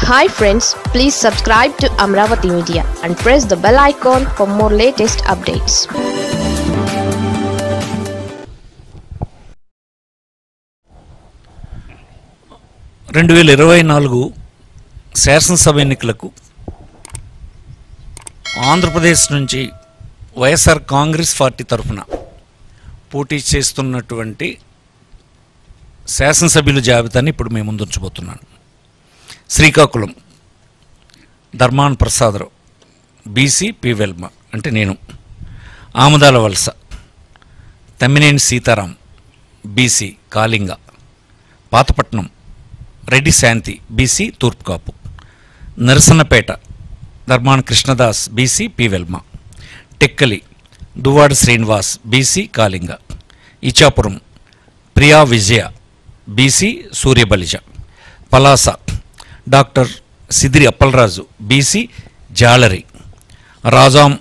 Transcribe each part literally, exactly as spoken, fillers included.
Hi friends, please subscribe to Amravati Media and press the bell icon for more latest updates. రెండు వేల ఇరవై నాలుగు శాసనసభ ఎన్నికలకు ఆంధ్రప్రదేశ్ నుంచి వైఎస్ఆర్ కాంగ్రెస్ పార్టీ తరఫున పోటీ చేస్తున్నటువంటి శాసనసభ్యుల జాబితాని ఇప్పుడు మేము ముందుంచబోతున్నాను. శ్రీకాకుళం ధర్మాన ప్రసాదరావు బీసీ పి వెల్మ అంటే నేను. Amadalavalasa Tammineni Sitaram BC Kalinga. Pathapatnam Reddy Shanti BC తూర్పు Kapu. Narasannapeta Dharmana Krishnadas BC P Velama. Tekkali Duvvada Srinivas BC Kalinga. Ichchapuram Priya Vijaya BC Suryabalija. Palasa doctor Sidiri Appalaraju BC జాలరి. Rajam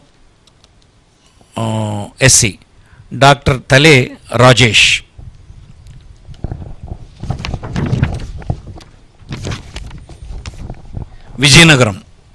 SC doctor Tale Rajesh. Vizianagaram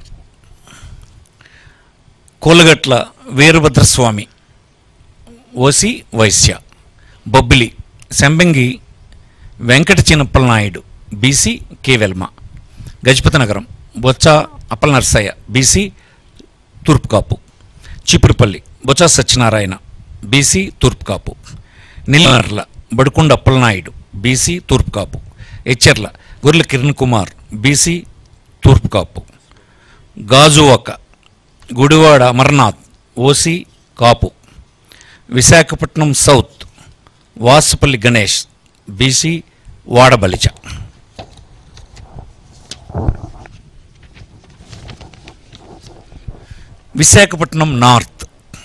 Kolagatla Veerabhadraswamy OC Vysya. Bobbili Sambangi Venkata Chinnappala Naidu BC K Velama. Gajapathinagaram Botcha Appala Narsaiah BC తూర్పు కాపు. చిపురుపల్లి బొత్స సత్యనారాయణ బీసీ తూర్పు కాపు. నిలనర్ల బడుకొండ అప్పలనాయుడు బీసీ తూర్పు కాపు. హెచ్చెర్ల గొర్రెల కిరణ్ కుమార్ బీసీ తూర్పు Kapu. Gajuwaka Gudivada Amarnath OC Kapu. Visakhapatnam south Vasupalli Ganesh BC Vadabalija. Visakhapatnam north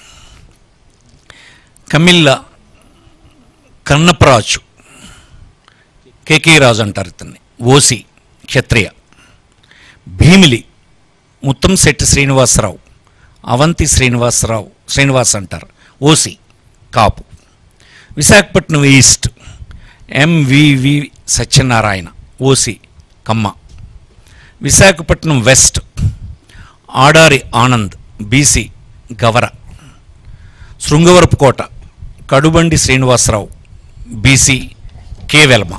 Kamilla Kannaparaju KK Raju అంటారు ఇతన్ని ఓసి క్షత్రియ. భీమిలి ముత్తంశెట్టి శ్రీనివాసరావు అవంతి శ్రీనివాసరావు శ్రీనివాస్ అంటారు OC Kapu. Visakhapatnam east MVV Satyanarayana OC Kamma. Visakhapatnam west Adari Anand BC Gavara. Srungavarapukota Kadubandi Srinivasarao BC K Velma.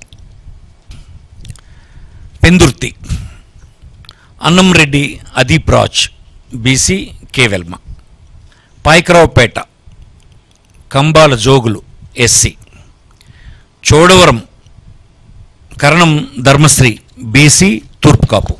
Pendurthi Annamreddy Adeep Raj BC K Velama. Payakaraopeta Kambala Jogulu SC. Chodavaram Karanam Dharmasri BC తూర్పు Kapu.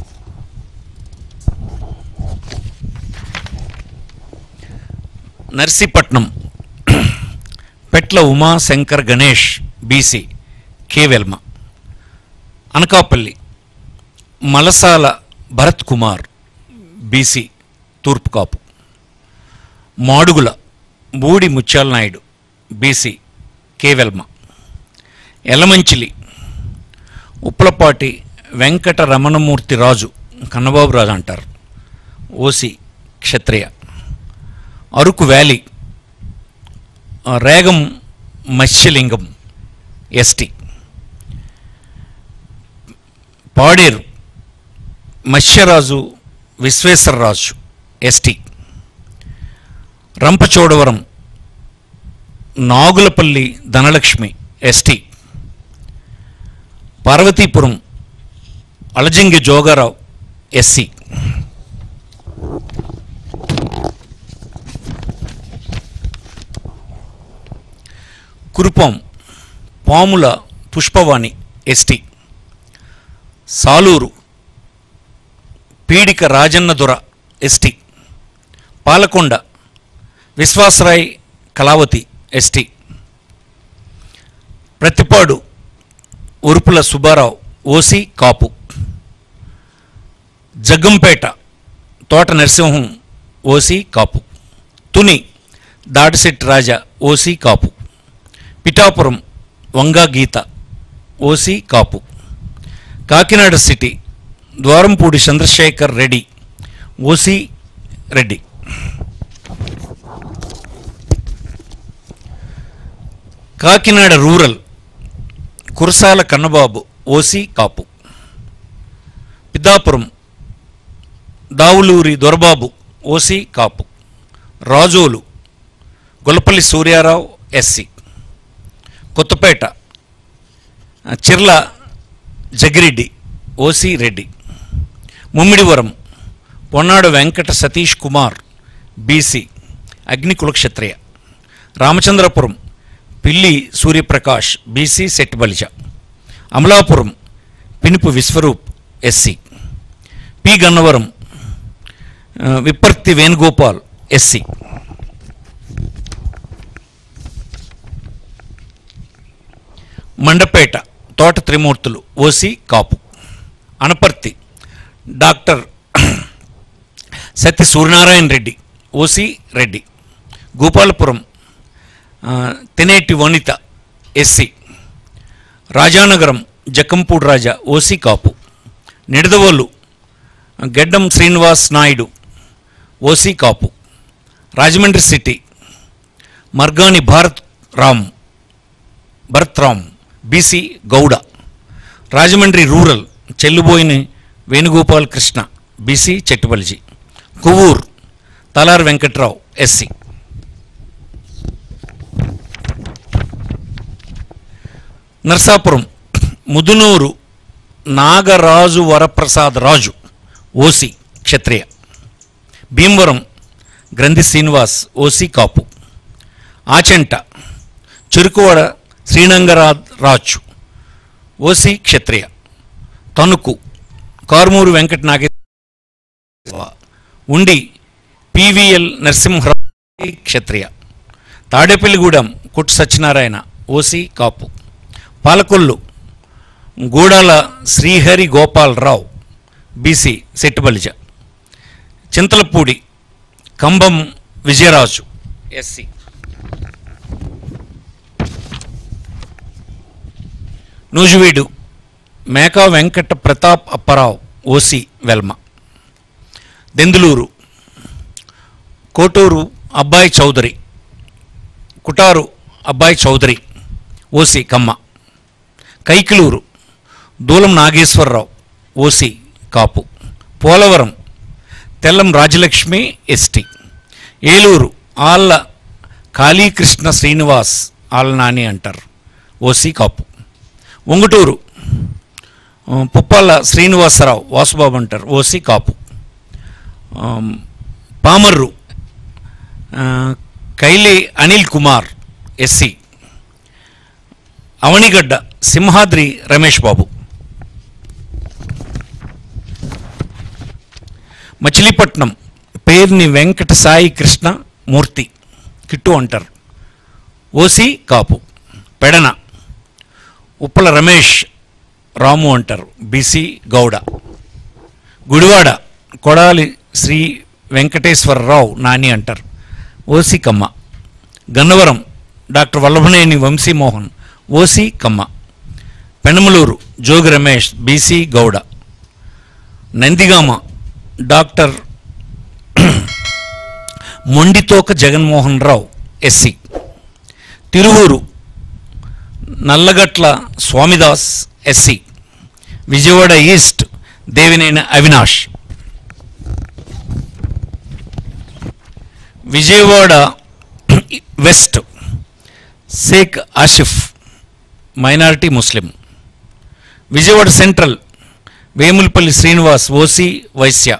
Narsipatnam Petla Umashankar Ganesh BC K Velama. Anakapalli Malasala Bharat Kumar BC తూర్పు Kapu. Madugula Budi Mutyala Naidu BC K Velama. Elamanchili Uppalapati Venkata Ramanamurthy Raju Kannababu Raju అంటారు OC Kshatriya. Araku valley Regam Matsyalingam ST. Paderu Matsyaraju Visweswararaju ST. Rampachodavaram Nagulapalli Dhanalakshmi ST. Parvathipuram Alajangi Jogarao SC. Kurupam Pamula Pushpavani ST. Saluru Peedika Rajannadora ST. Palakonda Viswasarai Kalavathi ST. Prathipadu Urupula Subbarao OC Kapu. Jaggampeta Thota Narasimham OC Kapu. Tuni Dadisetti Raja OC Kapu. Pithapuram Vanga Geetha OC Kapu. Kakinada city Dwarampudi Chandrasekhar Reddy OC Reddy. Kakinada rural Kurasala Kannababu OC Kapu. Peddapuram Davuluri Dorababu OC Kapu. Razole Gollapalli Suryarao SC. Kothapeta Chirla Jaggireddy OC Reddy. Mummidivaram Ponnada Venkata Satish Kumar BC Agnikula Kshatriya. Ramachandrapuram Pilli Suryaprakash BC Settibalija. Amalapuram Pinipe Viswarup SC. P Gannavaram Vipparthi Venugopal SC. Mandapeta Thota Trimurthulu OC Kapu. Anaparthi doctor Satya Suryanarayana Reddy OC Reddy. Gopalapuram Taneti Vanitha SC. Rajanagaram Jakkampudi Raja OC Kapu. Nidadavolu Geddam Srinivas Naidu OC Kapu. Rajahmundry city Margani Bharat Ram Bharat Ram BC Goud. Rajahmundry rural Chelluboina Venugopal Krishna BC Settibalija. Kovvur Talari Venkatrao SC. Narsapuram Mudunuri Nagaraju Varaprasad Raju OC Kshatriya. Bhimavaram Grandhi Srinivas OC Kapu. Achanta Cherukuvada Sreenangaraj Raju OC క్షత్రియ. Tanuku Karumuru Venkata Nageswara. Undi PVL Narasimharao Kshatriya. Tadepalligudem Kottu Satyanarayana OC Kapu. Palakollu Gudala Srihari Gopalarao BC Settibalija. Chintalapudi Kambam Vijayaraju SC. Nuzvid Meka Venkata Pratap Apparao OC Velama. Denduluru Kotaru Abbayi Chowdary Kotaru Abbayi Chowdary OC Kamma. Kaikaluru Dulam Nageswararao OC Kapu. Polavaram Tellam Rajalakshmi ST. Eluru Alla Kalikrishna Srinivas Alla Nani అంటారు OC Kapu. Unguturu Puppala Srinivasarao Vasubabu అంటారు OC Kapu. Pamarru Kaile Anil Kumar SC. Avanigadda Simhadri Ramesh Babu. Machilipatnam Perni Venkata Sai Krishna Murthy Kittu అంటారు OC Kapu. Pedana Uppala Ramesh Ramu అంటారు BC Goud. Gudivada Kodali Sri Venkateswararao Nani అంటారు OC Kamma. Gannavaram doctor Vallabhaneni Vamsimohan OC Kamma. Penamaluru Jogi Ramesh BC Goud. Nandigama doctor Monditoka Jaganmohan Rao SC. Tiruvuru Nallagatla Swamidas SC. Vijayawada east Devineni Avinash. Vijayawada west Sheikh Asif minority Muslim. Vijayawada central Vemulapalli Srinivas OC Vaishya.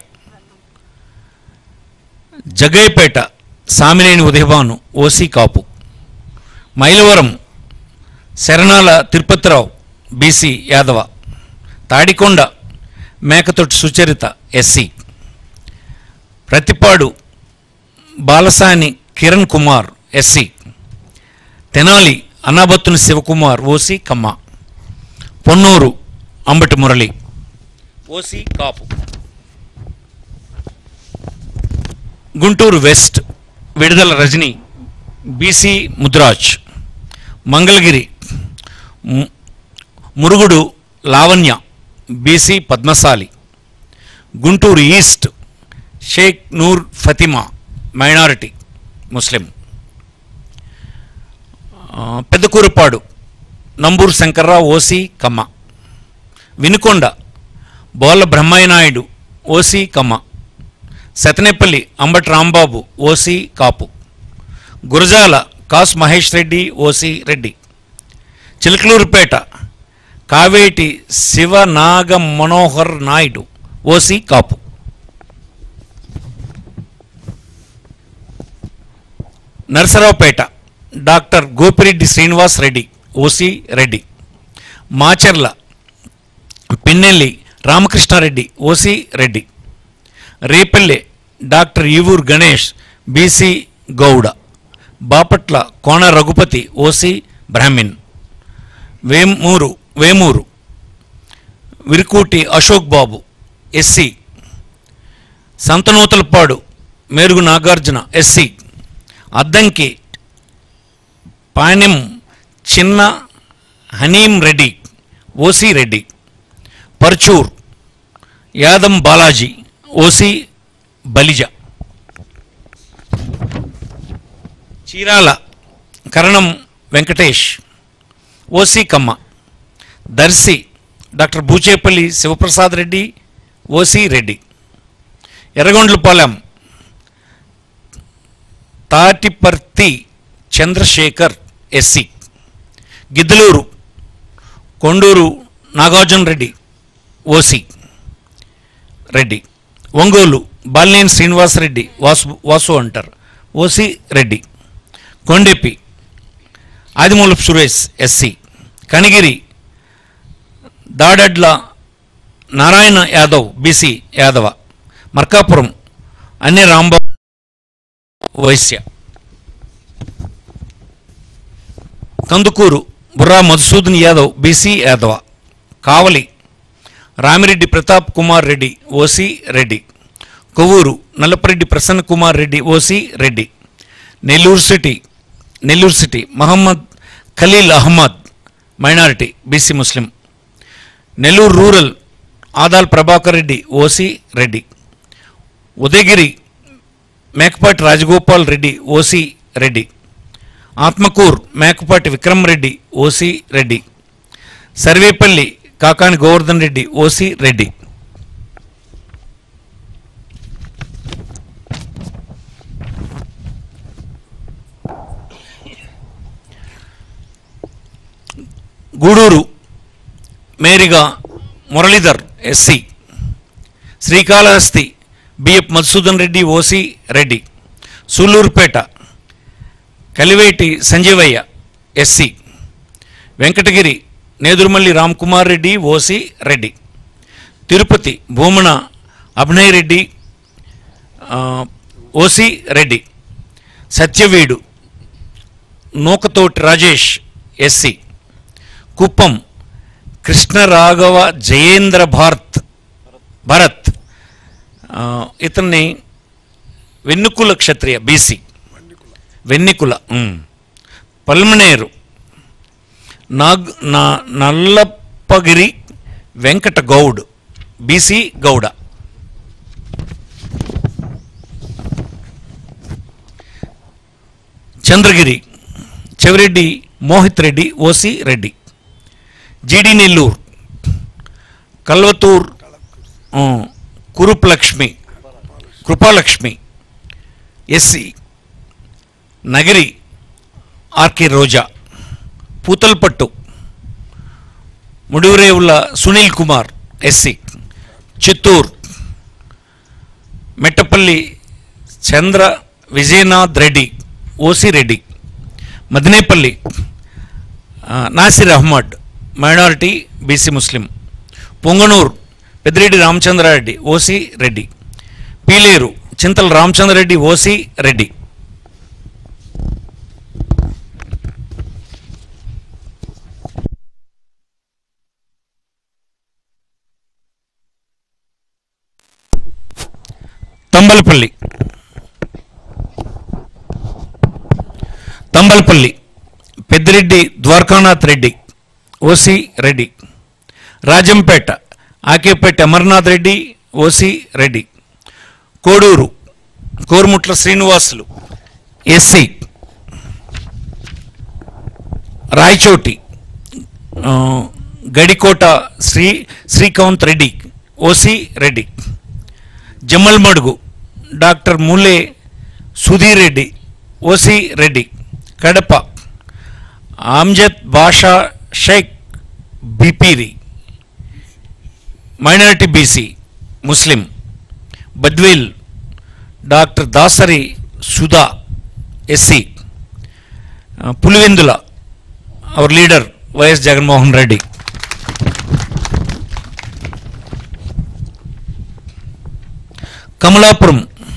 Jaggayyapeta Samineni Udayabhanu OC కాపు. Mylavaram Saranala Tirupathirao BC Yadava. Tadikonda Mekathoti Sucharitha SC. Prathipadu Balasani Kiran Kumar SC. Tenali Anabathuni Sivakumar OC Kamma. Ponnur Ambati Murali OC Kapu. Guntur west Vidadala Rajini BC Mudiraj. Mangalagiri Murugudu Lavanya BC Padmasali. Guntur east Sheikh Noor Fathima minority Muslim. Pedakurapadu Namburu Sankararao OC Kamma. Vinukonda Bolla Brahmaiah Naidu OC Kamma. Sattenapalli Ambati Rambabu OC Kapu. Gurazala Kasu Mahesh Reddy OC Reddy. Chilakaluripet Kaveti Sivanaga Manohar Naidu OC Kapu. Narasaraopet doctor Gopireddy Srinivas Reddy OC Reddy. Macherla Pinnelli Ramakrishnareddy OC Reddy. Repalle doctor Evuru Ganesh BC Gouda. Bapatla Kona Raghupathi OC Brahmin. Vemuru Vemuru Varikuti Ashok Babu SC. Santhanuthalapadu Merugu Nagarjuna SC. Addanki Panem Chinna Hanimi Reddy OC Reddy. Parchur Yadam Balaji OC Balija. Chirala Karanam Venkatesh OC Kamma. Darsi doctor Buchepalli Sivaprasad Reddy OC Reddy. Yerragondapalem Tatiparthi Chandrasekhar SC. Giddalur Kondur Nagarjuna Reddy OC Reddy. Ongole Balineni Srinivasareddy Vasu Vasu అంటారు OC Reddy. Kondapi Audimulapu Suresh SC. Kanigiri Dadadla Narayana Yadav BC Yadava. Markapuram Anna Rambabu Vysya. Kandukur Burra Madhusudan Yadav BC Yadava. Kavali Ramireddy Pratap Kumar Reddy OC Reddy. Kovur Nallapareddy Prasanna Kumar Reddy OC Reddy. Nellore city Nellore city Mohammed Khaleel Ahmed minority BC Muslim. Nellore rural Adala Prabhakar Reddy OC Reddy. Udayagiri Mekapati Rajagopal Reddy OC Reddy. Atmakur Mekapati Vikram Reddy OC Reddy. Sarvepalli Kakani Govardhan Reddy OC Reddy. Gudur Meriga Muralidhar SC. Srikalahasti బిఎఫ్ Madhusudan Reddy OC Reddy. Sullurpeta Kiliveti Sanjeevaiah SC. Venkatagiri Nedurumalli Ramkumar Reddy OC Reddy. Tirupati Bhumana Abhinay Reddy OC Reddy. Satyavedu Nukathoti Rajesh SC. Kuppam Krishnaraghava Jayendra Bharath Bharath ఇతన్ని Vannikula Kshatriya BC Vannikula. Palamaner నాగ్ నా Nallappagari Venkata Goud BC Gouda. Chandragiri Chevireddy Mohith Reddy OC Reddy. GD Nellore Kalvathur Kuruplakshmi Krupalakshmi SC. Nagari RK Roja. Puthalapattu Mudivarevula Sunil Kumar SC. Chittoor Mettapalli Chandra Vijayanath Reddy OC Reddy. Madanapalle Nasir Ahmed minority BC Muslim. Punganur Peddireddy Ramachandrareddy OC Reddy. Pileru Chintala Ramachandrareddy OC Reddy. Thamballapalle Thamballapalle Peddireddy Dwarakanath Reddy OC Reddy. Rajampet Akepati Amarnath Reddy OC Reddy. Kodur Korumutla Srinivasulu SC. Rayachoti Gadikota Sri Srikanth Reddy OC Reddy. Jammalamadugu doctor Mule Sudheer Reddy, OC Reddy. Kadapa Amzad Basha Sheikh Bepari, minority BC Muslim. Badvel doctor Dasari Sudha, SC. Pulivendula our leader YS Jaganmohan Reddy. Kamalapuram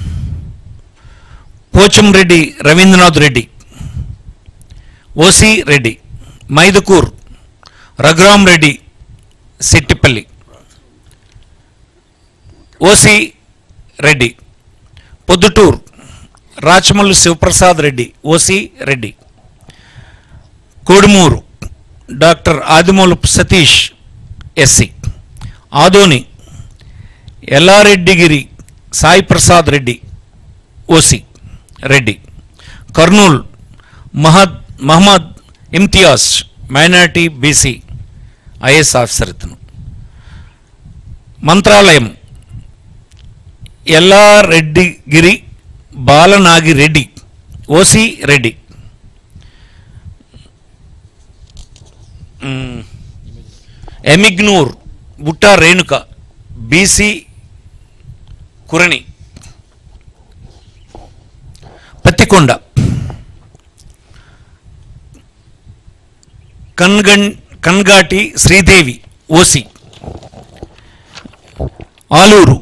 Pochamreddy Ravindranath Reddy, OC Reddy. Mydukur Raghuram Reddy Sittipalli, OC Reddy. Proddatur Rachamallu Sivaprasad Reddy, OC Reddy. Kodumur doctor Adimulapu Satish, SC. Adoni Yellareddigiri Sai Prasad Reddy, OC Reddy. Kurnool Mahad Mohammed Imtiaz, minority BC, IAS officer ఇతను. Mantralayam Yellareddigiri Balanagireddy, OC Reddy. Emmiganur Butta Renuka, BC, Kurani. Pattikonda Kangan Kangati Sridevi, OC. Alur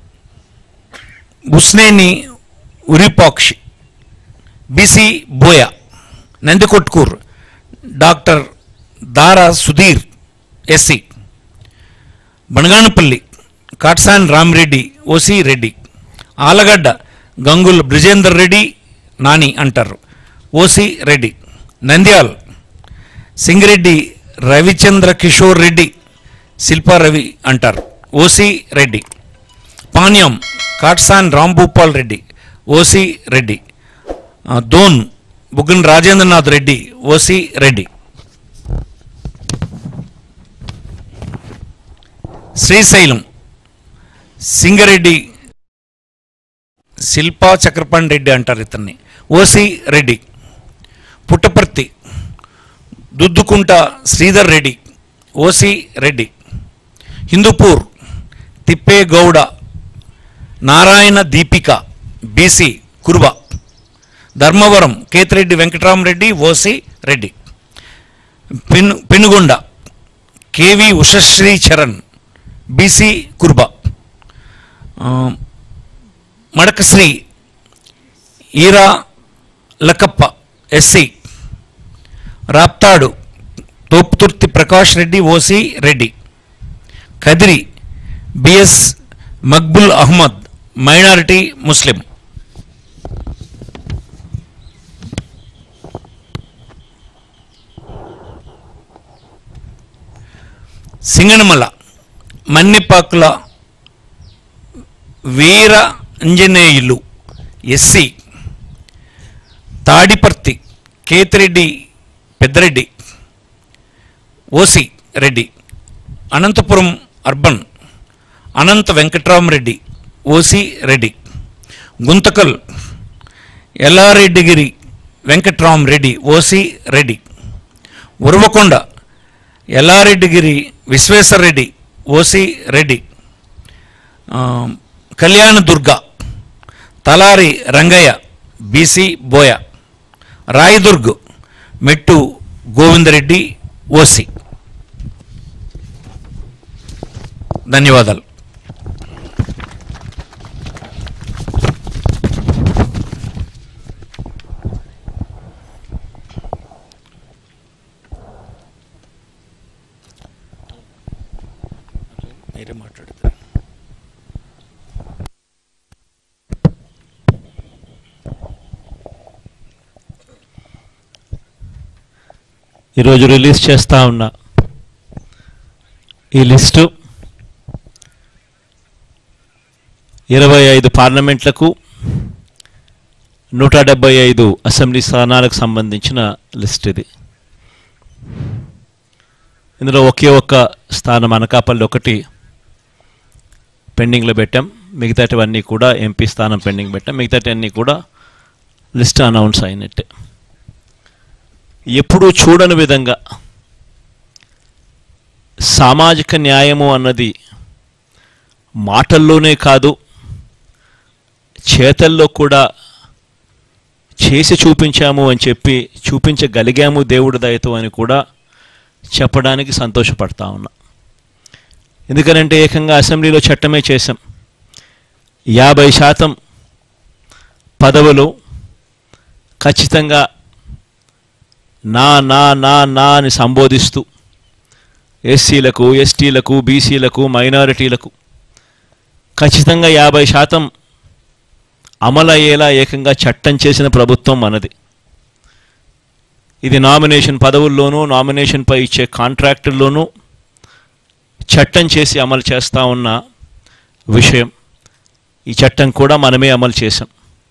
Busineni Uripakshi, BC, Boya. Nandikotkur doctor Dara Sudheer, SC. Banaganapalli Katasani Ramireddy, OC Reddy. Allagadda Gangula Brijender Reddy, Nani అంటారు, OC Reddy. Nandyal Singireddy Ravichandra Kishore Reddy, Shilpa Ravi అంటారు, OC Reddy. Panyam Katasani Rambhupal Reddy, OC Reddy. Dhone Buggana Rajendranath Reddy, OC Reddy. Srisailam Singareddy Shilpa Chakrapani Reddy అంటారు ఇతన్ని, OC Reddy. Puttaparthi Duddukunta Sridhar Reddy, OC Reddy. Hindupur Tippegowda Narayana Deepika, BC, Kuruba. Dharmavaram Kethireddy Venkataramareddy, OC Reddy. పెను Penukonda KV Ushasri Charan, BC, Kuruba. Madakasira ఈరా Lakkappa, SC. Raptadu Thopudurthi Prakash Reddy, OC Reddy. Kadiri BS Maqbool Ahmed, minority Muslim. Singanamala Mannipakula Veera Anjaneyulu, SC. Tadipatri Kethireddy Peddareddy, OC Reddy. Anantapuram urban Anantha Venkatramareddy, OC Reddy. Guntakal Yellareddigiri Venkatramareddy, OC Reddy. Uravakonda Yellareddigiri Visweswarareddy, OC Reddy. Kalyandurg Talari Rangaiah, BC, Boya. Rayadurg Mettu Govindareddy, OC. ధన్యవాదాలు. మీరే మాట్లాడతారు. ఈరోజు రిలీజ్ చేస్తూ ఉన్న ఈ లిస్టు ఇరవై ఐదు పార్లమెంట్లకు నూట డెబ్బై ఐదు అసెంబ్లీ స్థానాలకు సంబంధించిన లిస్ట్ ఇది. ఇందులో ఒకే ఒక్క స్థానం అనకాపల్లి ఒకటి పెండింగ్లో పెట్టాం. మిగతాటివన్నీ కూడా ఎంపీ స్థానం పెండింగ్ పెట్టాం. మిగతాటివన్నీ కూడా లిస్ట్ అనౌన్స్ అయినట్టే. ఎప్పుడూ చూడని విధంగా సామాజిక న్యాయము అన్నది మాటల్లోనే కాదు, చేతల్లో కూడా చేసి చూపించాము అని చెప్పి చూపించగలిగాము దేవుడి దయతో అని కూడా చెప్పడానికి సంతోషపడతా ఉన్నా. ఎందుకనంటే ఏకంగా అసెంబ్లీలో చట్టమే చేశాం. యాభై శాతం పదవులు ఖచ్చితంగా నా నా నా నా అని సంబోధిస్తూ ఎస్సీలకు, ఎస్టీలకు, బీసీలకు, మైనారిటీలకు ఖచ్చితంగా యాభై శాతం అమలయ్యేలా ఏకంగా చట్టం చేసిన ప్రభుత్వం మనది. ఇది నామినేషన్ పదవుల్లోనూ, నామినేషన్పై ఇచ్చే కాంట్రాక్టుల్లోనూ చట్టం చేసి అమలు చేస్తూ ఉన్న విషయం. ఈ చట్టం కూడా మనమే అమలు చేశాం.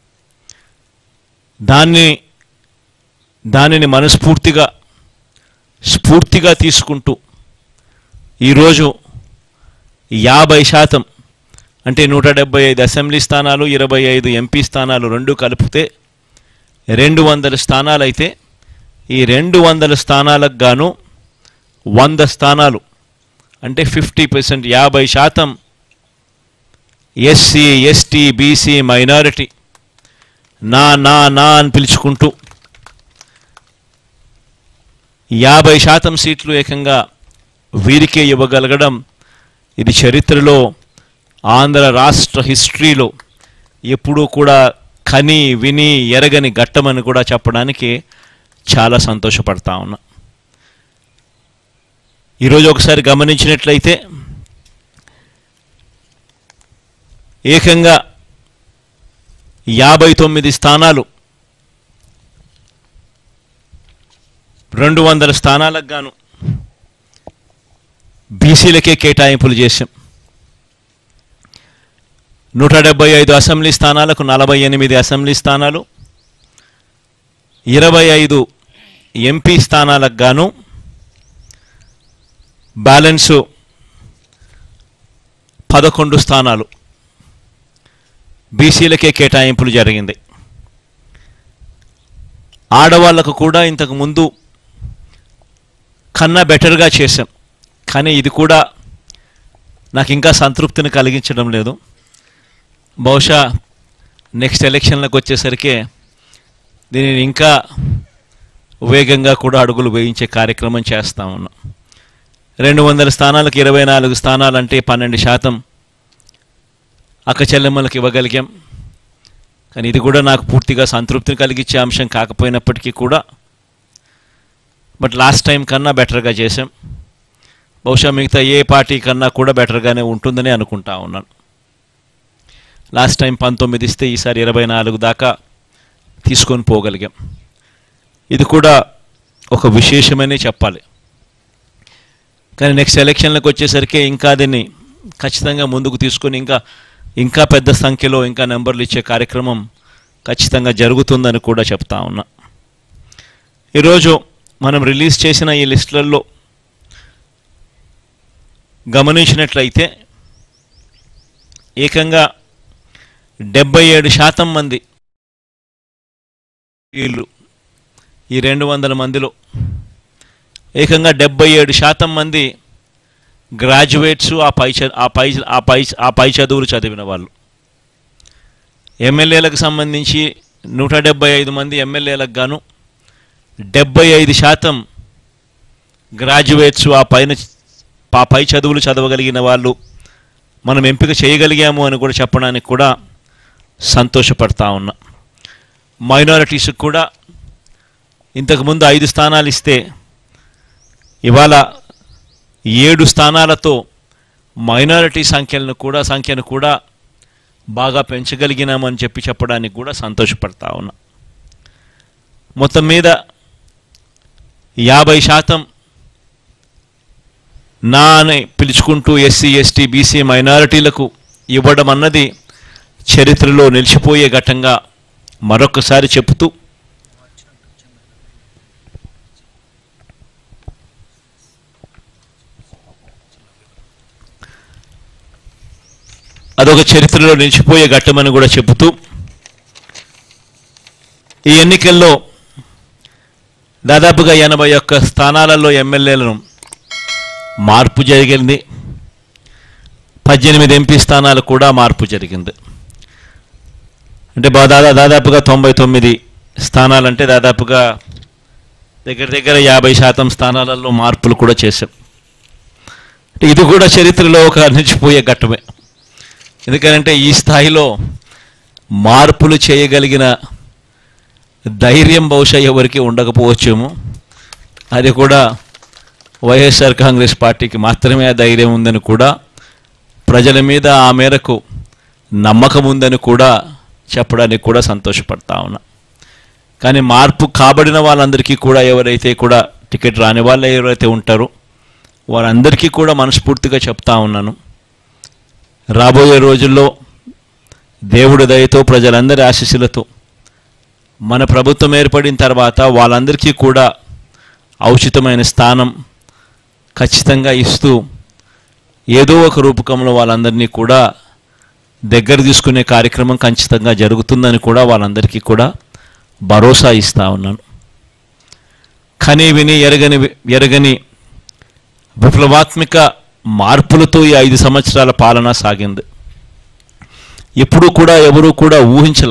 దాన్ని దానిని మనస్ఫూర్తిగా స్ఫూర్తిగా తీసుకుంటూ ఈరోజు యాభై శాతం అంటే నూట డెబ్బై ఐదు అసెంబ్లీ స్థానాలు, ఇరవై ఐదు ఎంపీ స్థానాలు రెండు కలిపితే రెండు వందల స్థానాలు అయితే ఈ రెండు వందల స్థానాలకు గాను వంద స్థానాలు అంటే ఫిఫ్టీ పర్సెంట్ యాభై శాతం ఎస్సీ, ఎస్టీ, బీసీ, మైనారిటీ నా నా నా అని పిలుచుకుంటూ యాభై శాతం సీట్లు ఏకంగా వీరికే ఇవ్వగలగడం ఇది చరిత్రలో, ఆంధ్ర రాష్ట్ర హిస్టరీలో ఎప్పుడూ కూడా కని విని ఎరగని ఘట్టమని కూడా చెప్పడానికి చాలా సంతోషపడతా ఉన్నా. ఈరోజు ఒకసారి గమనించినట్లయితే ఏకంగా యాభై తొమ్మిది స్థానాలు రెండు వందల స్థానాలకు గాను బీసీలకే కేటాయింపులు చేశాం. నూట డెబ్బై ఐదు అసెంబ్లీ స్థానాలకు నలభై ఎనిమిది అసెంబ్లీ స్థానాలు, ఇరవై ఐదు ఎంపీ స్థానాలకు గాను బ్యాలెన్సు పదకొండు స్థానాలు బీసీలకే కేటాయింపులు జరిగింది. ఆడవాళ్లకు కూడా ఇంతకు ముందు కన్నా బెటర్గా చేశాం. కానీ ఇది కూడా నాకు ఇంకా సంతృప్తిని కలిగించడం లేదు. బహుశా నెక్స్ట్ ఎలక్షన్లకు వచ్చేసరికి దీనిని ఇంకా వేగంగా కూడా అడుగులు వేయించే కార్యక్రమం చేస్తా ఉన్నాం. రెండు వందల స్థానాలకు ఇరవై నాలుగు స్థానాలంటే పన్నెండు శాతం అక్క చెల్లెమ్మలకు ఇవ్వగలిగాం. కానీ ఇది కూడా నాకు పూర్తిగా సంతృప్తిని కలిగించే అంశం కాకపోయినప్పటికీ కూడా బట్ లాస్ట్ టైం కన్నా బెటర్గా చేసాం. బహుశా మిగతా ఏ పార్టీ కన్నా కూడా బెటర్గానే ఉంటుందని అనుకుంటా ఉన్నాను. లాస్ట్ టైం పంతొమ్మిది ఇస్తే ఈసారి ఇరవై నాలుగు దాకా తీసుకొని పోగలిగాం. ఇది కూడా ఒక విశేషమనే చెప్పాలి. కానీ నెక్స్ట్ ఎలక్షన్లకు వచ్చేసరికి ఇంకా దీన్ని ఖచ్చితంగా ముందుకు తీసుకొని ఇంకా ఇంకా పెద్ద సంఖ్యలో ఇంకా నెంబర్లు ఇచ్చే కార్యక్రమం ఖచ్చితంగా జరుగుతుందని కూడా చెప్తా ఉన్నా. ఈరోజు మనం రిలీజ్ చేసిన ఈ లిస్టులలో గమనించినట్లయితే ఏకంగా డెబ్బై ఏడు శాతం మంది వీళ్ళు ఈ రెండు వందల మందిలో ఏకంగా డెబ్బై ఏడు శాతం మంది గ్రాడ్యుయేట్స్, ఆ పై ఆ పై ఆ పై ఆ పై చదువులు చదివిన వాళ్ళు. ఎమ్మెల్యేలకు సంబంధించి నూట డెబ్బై ఐదు మంది ఎమ్మెల్యేలకు గాను డెబ్బై ఐదు శాతం గ్రాడ్యుయేట్స్, ఆ పైన ఆ పై చదువులు చదవగలిగిన వాళ్ళు మనం ఎంపిక చేయగలిగాము అని కూడా చెప్పడానికి కూడా సంతోషపడతా ఉన్నా. మైనారిటీస్కి కూడా ఇంతకుముందు ఐదు స్థానాలు ఇస్తే ఇవాళ ఏడు స్థానాలతో మైనారిటీ సంఖ్యలను కూడా సంఖ్యను కూడా బాగా పెంచగలిగినామని చెప్పి చెప్పడానికి కూడా సంతోషపడతా ఉన్నా. మొత్తం మీద యాభై శాతం నా అని పిలుచుకుంటూ ఎస్సీ, ఎస్టీ, బీసీ, మైనారిటీలకు ఇవ్వడం అన్నది చరిత్రలో నిలిచిపోయే ఘట్టంగా మరొకసారి చెబుతూ అదొక చరిత్రలో నిలిచిపోయే ఘట్టమని కూడా చెబుతూ, ఈ ఎన్నికల్లో దాదాపుగా ఎనభై ఒక్క స్థానాలలో ఎమ్మెల్యేలను మార్పు జరిగింది. పద్దెనిమిది ఎంపీ స్థానాలు కూడా మార్పు జరిగింది. అంటే దాదా దాదాపుగా తొంభై తొమ్మిది స్థానాలంటే దాదాపుగా దగ్గర దగ్గర యాభై శాతం స్థానాలలో మార్పులు కూడా చేశాం. ఇది కూడా చరిత్రలో ఒక నిలిచిపోయే ఘట్టమే. ఎందుకంటే ఈ స్థాయిలో మార్పులు చేయగలిగిన ధైర్యం బహుశా ఎవరికి ఉండకపోవచ్చేమో. అది కూడా వైఎస్ఆర్ కాంగ్రెస్ పార్టీకి మాత్రమే ఆ ధైర్యం ఉందని కూడా, ప్రజల మీద ఆ మేరకు నమ్మకం ఉందని కూడా చెప్పడానికి కూడా సంతోషపడతా ఉన్నా. కానీ మార్పు కాబడిన వాళ్ళందరికీ కూడా, ఎవరైతే కూడా టికెట్ రాని వాళ్ళు ఎవరైతే ఉంటారో వారందరికీ కూడా మనస్ఫూర్తిగా చెప్తా ఉన్నాను, రాబోయే రోజుల్లో దేవుడి దయతో ప్రజలందరి ఆశీస్సులతో మన ప్రభుత్వం ఏర్పడిన తర్వాత వాళ్ళందరికీ కూడా ఔచితమైన స్థానం ఖచ్చితంగా ఇస్తూ ఏదో ఒక రూపకంలో వాళ్ళందరినీ కూడా దగ్గర తీసుకునే కార్యక్రమం ఖచ్చితంగా జరుగుతుందని కూడా వాళ్ళందరికీ కూడా భరోసా ఇస్తూ ఉన్నాను. కని విని ఎరగని ఎరగని విప్లవాత్మక మార్పులతో ఈ ఐదు సంవత్సరాల పాలన సాగింది. ఎప్పుడూ కూడా ఎవరూ కూడా ఊహించల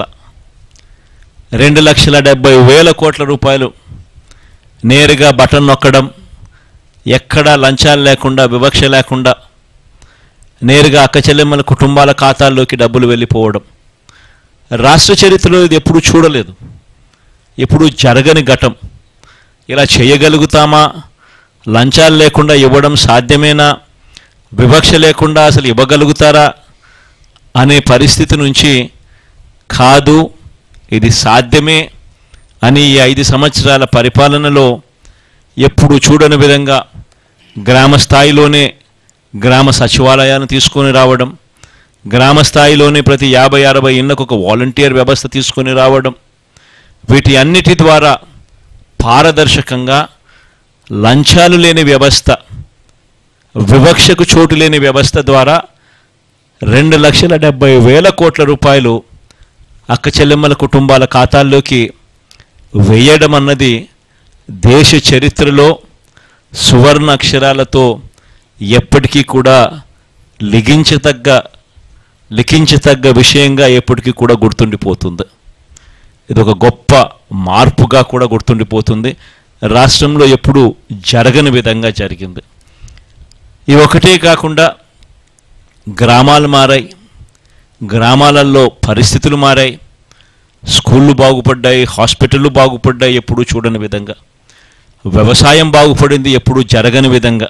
రెండు లక్షల డెబ్బై వేల కోట్ల రూపాయలు నేరుగా బటన్ నొక్కడం, ఎక్కడా లంచాలు లేకుండా వివక్ష లేకుండా నేరుగా అక్కచెల్లెమ్మల కుటుంబాల ఖాతాల్లోకి డబ్బులు వెళ్ళిపోవడం రాష్ట్ర చరిత్రలో ఇది ఎప్పుడు చూడలేదు, ఎప్పుడు జరగని ఘటం. ఇలా చేయగలుగుతామా? లంచాలు లేకుండా ఇవ్వడం సాధ్యమేనా? వివక్ష లేకుండా అసలు ఇవ్వగలుగుతారా అనే పరిస్థితి నుంచి కాదు, ఇది సాధ్యమే అని ఈ ఐదు సంవత్సరాల పరిపాలనలో ఎప్పుడు చూడని విధంగా గ్రామ స్థాయిలోనే గ్రామ సచివాలయాన్ని తీసుకొని రావడం, గ్రామ స్థాయిలోనే ప్రతి యాభై అరవై ఇళ్లకు ఒక వాలంటీర్ వ్యవస్థ తీసుకొని రావడం, వీటి అన్నిటి ద్వారా పారదర్శకంగా లంచాలు లేని వ్యవస్థ, వివక్షకు చోటు లేని వ్యవస్థ ద్వారా రెండు లక్షల డెబ్బై వేల కోట్ల రూపాయలు అక్క చెల్లెమ్మల కుటుంబాల ఖాతాల్లోకి వేయడం అన్నది దేశ చరిత్రలో సువర్ణ అక్షరాలతో ఎప్పటికీ కూడా లిఖించతగ్గ లిఖించతగ్గ విషయంగా ఎప్పటికీ కూడా గుర్తుండిపోతుంది. ఇది ఒక గొప్ప మార్పుగా కూడా గుర్తుండిపోతుంది. రాష్ట్రంలో ఎప్పుడు జరగని విధంగా జరిగింది. ఇవి ఒకటే కాకుండా గ్రామాలు మారాయి, గ్రామాలలో పరిస్థితులు మారాయి, స్కూళ్ళు బాగుపడ్డాయి, హాస్పిటళ్ళు బాగుపడ్డాయి ఎప్పుడూ చూడని విధంగా, వ్యవసాయం బాగుపడింది ఎప్పుడూ జరగని విధంగా,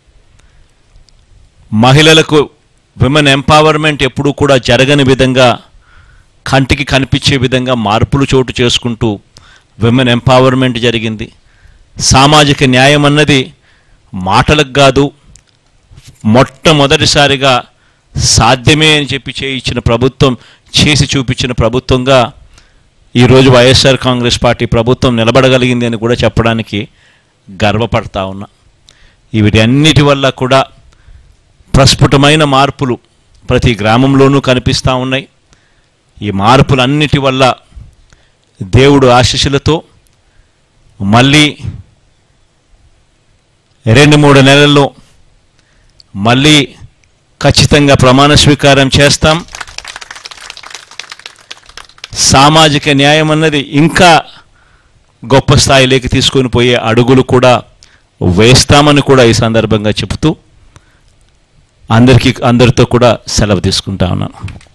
మహిళలకు విమెన్ ఎంపవర్మెంట్ ఎప్పుడూ కూడా జరగని విధంగా, కంటికి కనిపించే విధంగా మార్పులు చోటు చేసుకుంటూ విమెన్ ఎంపవర్మెంట్ జరిగింది. సామాజిక న్యాయం అన్నది మాటలకు కాదు, మొట్టమొదటిసారిగా సాధ్యమే అని చెప్పి చేయించిన ప్రభుత్వం, చేసి చూపించిన ప్రభుత్వంగా ఈరోజు వైఎస్ఆర్ కాంగ్రెస్ పార్టీ ప్రభుత్వం నిలబడగలిగింది అని కూడా చెప్పడానికి గర్వపడతా ఉన్నా. వీటన్నిటి వల్ల కూడా ప్రస్ఫుటమైన మార్పులు ప్రతి గ్రామంలోనూ కనిపిస్తూ ఉన్నాయి. ఈ మార్పులన్నిటి వల్ల దేవుడు ఆశీస్సులతో మళ్ళీ రెండు మూడు నెలల్లో మళ్ళీ ఖచ్చితంగా ప్రమాణ స్వీకారం చేస్తాం. సామాజిక న్యాయం అన్నది ఇంకా గొప్ప స్థాయిలోకి తీసుకొని పోయే అడుగులు కూడా వేస్తామని కూడా ఈ సందర్భంగా చెబుతూ అందరికీ అందరితో కూడా సెలవు తీసుకుంటా ఉన్నాను.